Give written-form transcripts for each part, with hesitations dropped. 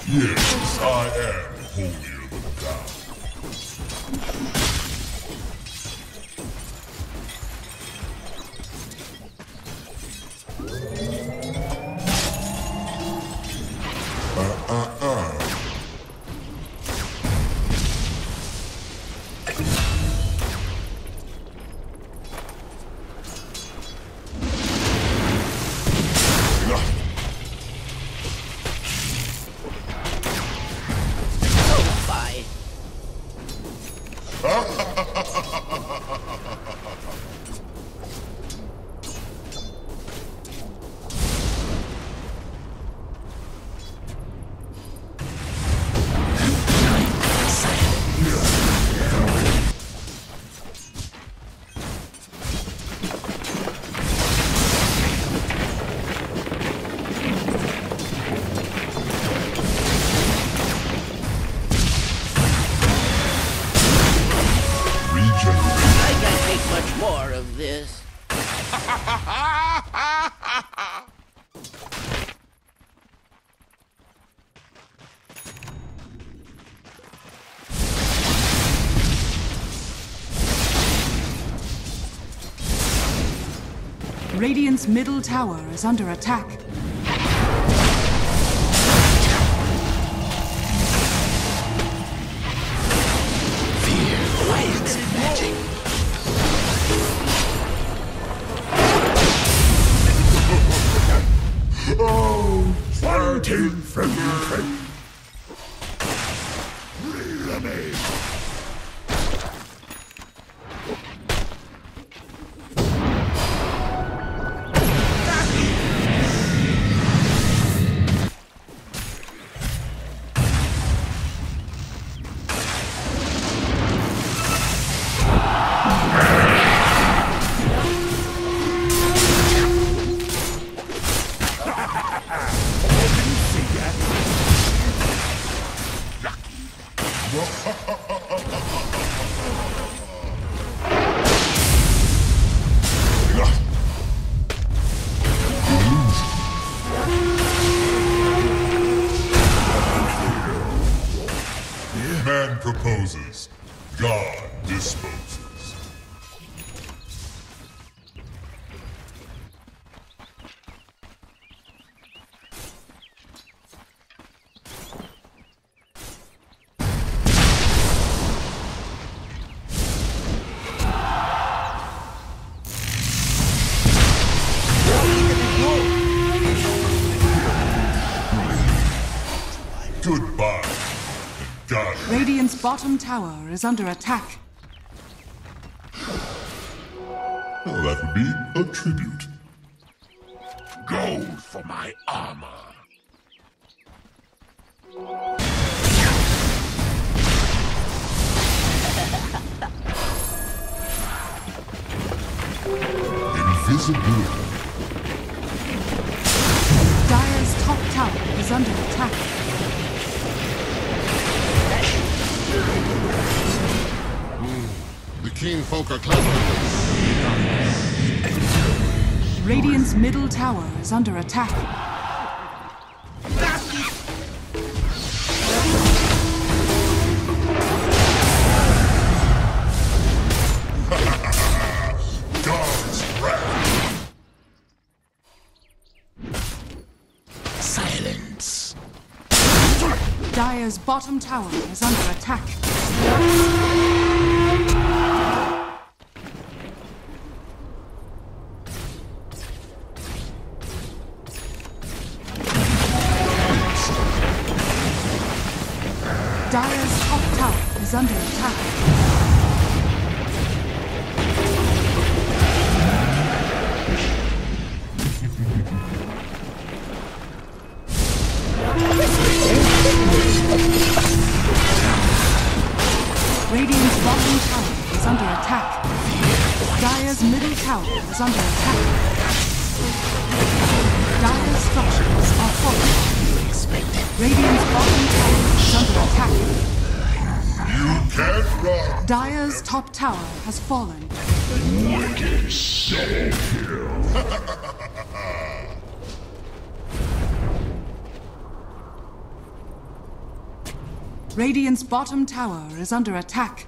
Yes, I am holier than thou. More of this. Radiant's middle tower is under attack. Fear wields magic. Oh, fighting from friend. Really? Man proposes, God disposes. Goodbye. God. Radiant's bottom tower is under attack. Well, that would be a tribute. Gold for my armor. Invisibility. Dire's top tower is under attack. The keen folk are clever. Radiant's middle tower is under attack. God's wrath. Silence. Dire's bottom tower is under attack. Dire's top tower is under attack. Radiant's bottom tower is under attack. Dire's middle tower is under attack. Dire's structures are falling. Radiant's bottom tower is under attack. You can't run. Dire's top tower has fallen. Wicked soul kill. Radiant's bottom tower is under attack.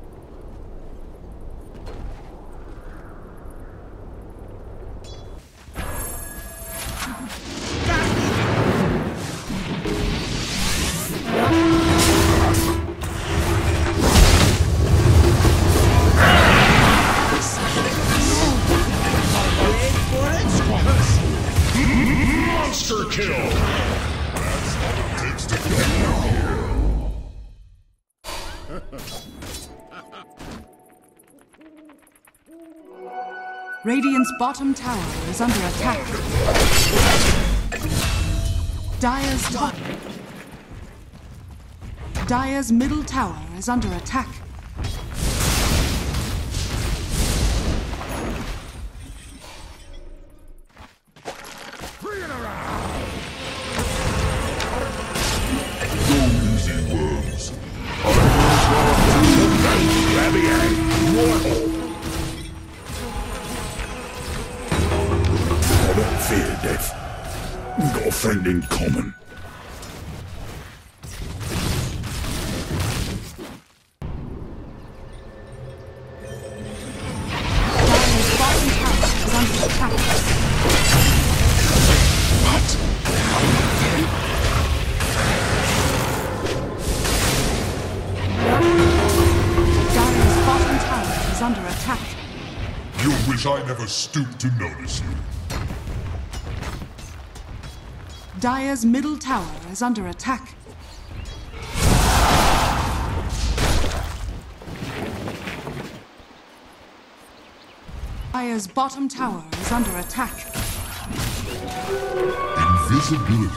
Monster kill! That's all it takes to get here. Radiant's bottom tower is under attack. Dire's middle tower is under attack. Fear death. We've got a friend in common. Dire's bottom tower is under attack. What? Dire's bottom tower is under attack. You'll wish I never stooped to notice you. Dire's middle tower is under attack. Dire's bottom tower is under attack. Invisibility.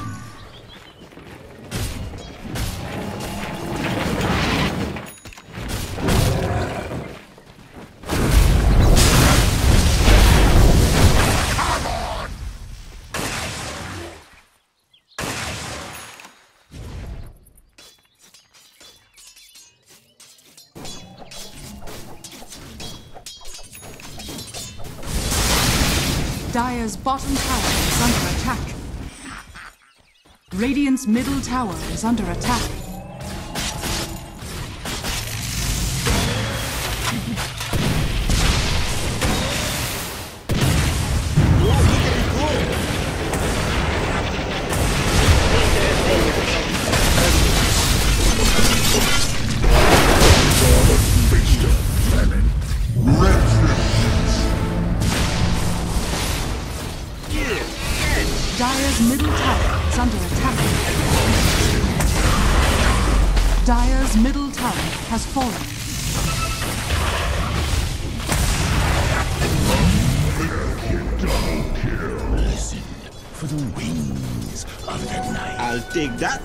Dire's bottom tower is under attack. Radiant's middle tower is under attack. Dire's middle tower is under attack. Dire's middle tower has fallen. Listen for the wings of the night. I'll take that.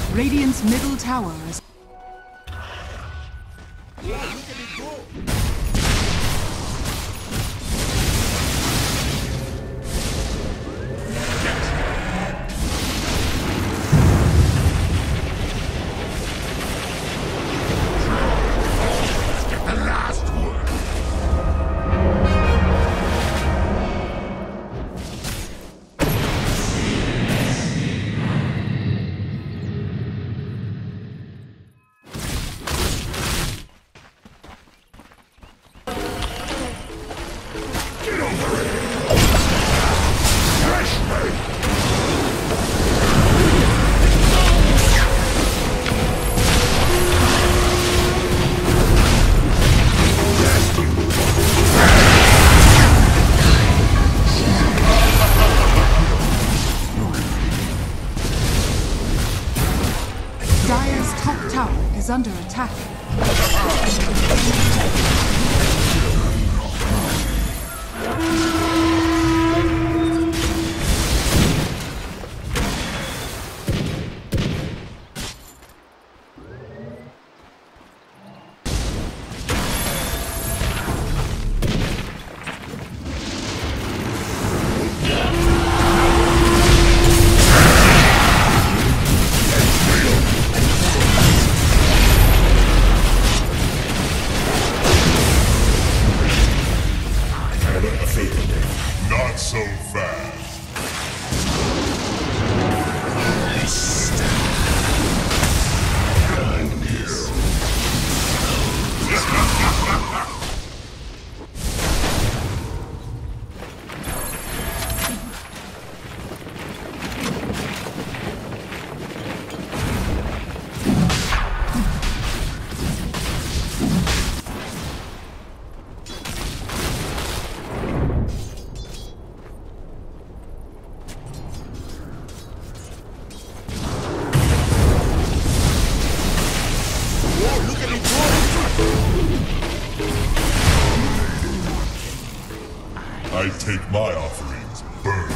Radiant's middle tower is... Dire's top tower is under attack. Not so fast. I take my offerings, burn.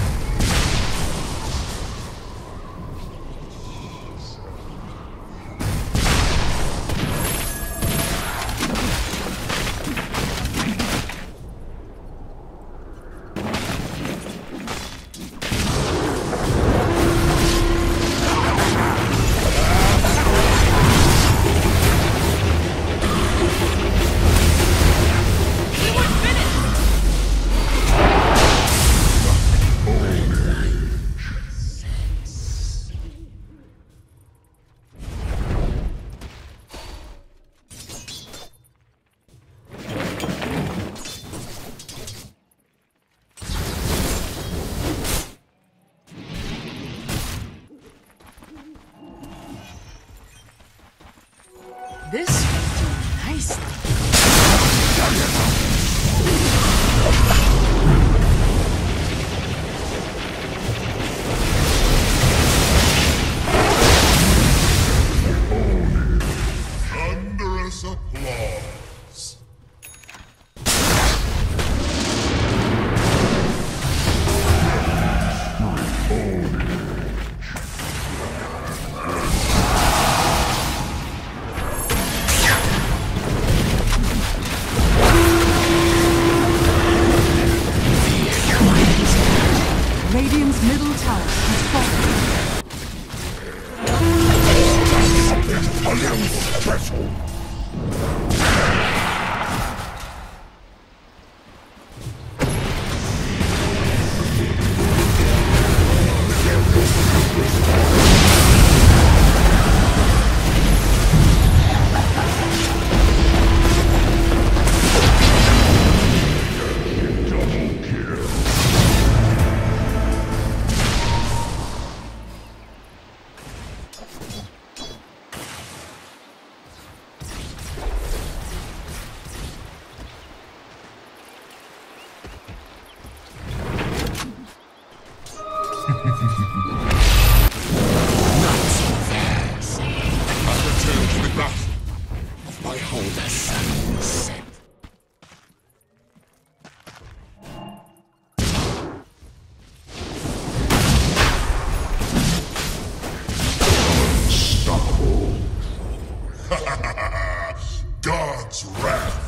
This will do nicely. Thunderous applause. Radiant's middle tower is falling. God's wrath.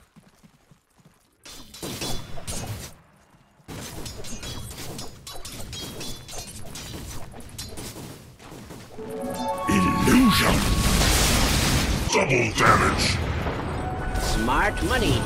Illusion! Double damage. Smart money.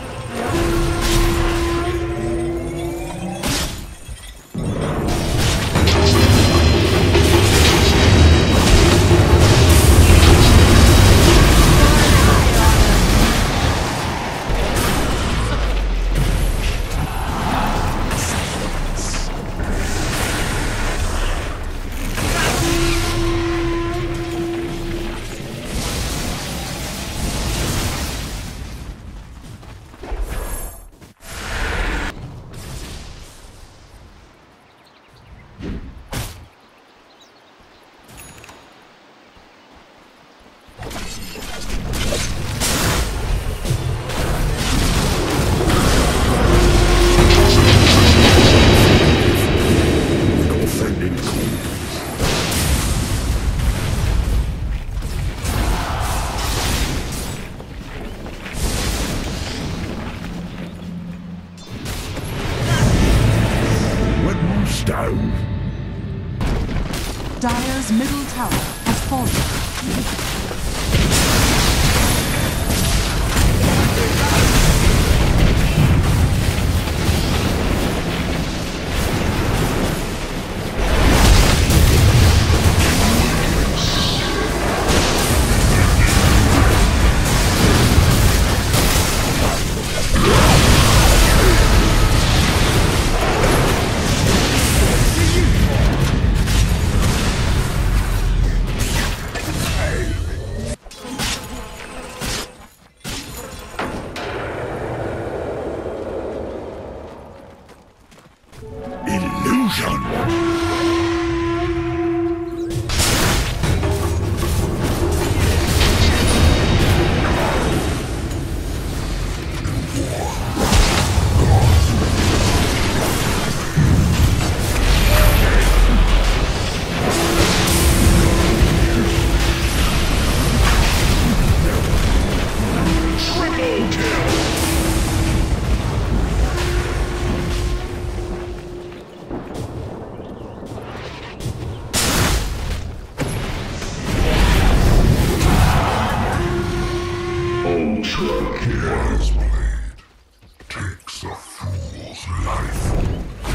Down. Dire's middle tower has fallen. Wise blade takes a fool's life.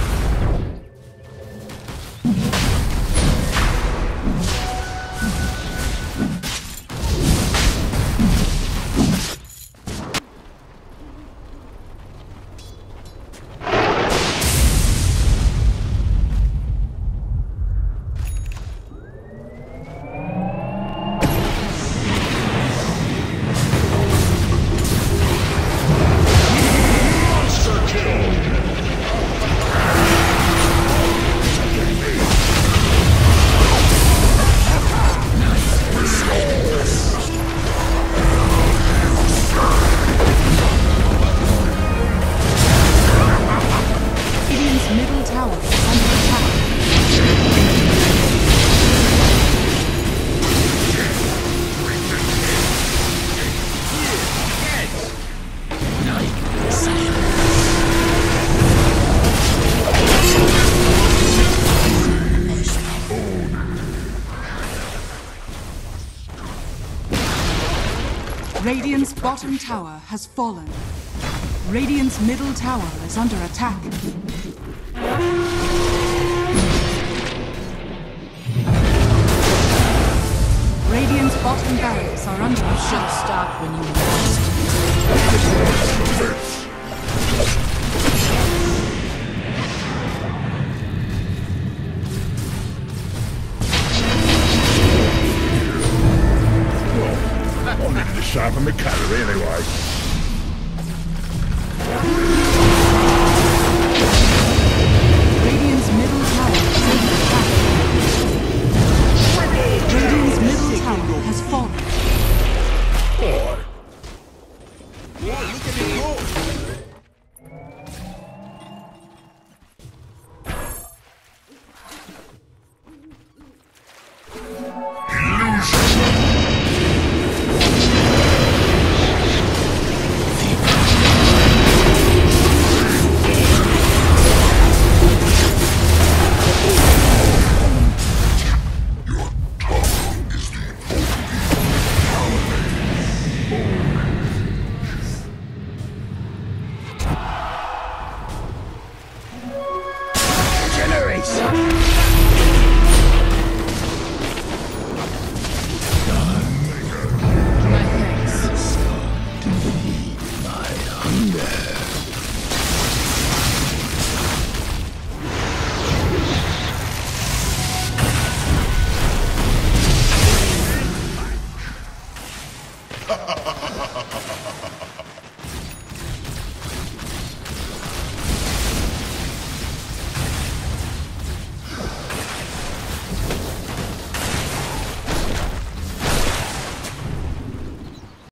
Radiant's bottom tower has fallen. Radiant's middle tower is under attack. Radiant's bottom barracks are under attack. Should stop when you must. Only to sharpen the calorie anyway. Radiant's middle tower is under attack. Radiant's middle tower has fallen. Boy. Look at me go! Ha ha ha!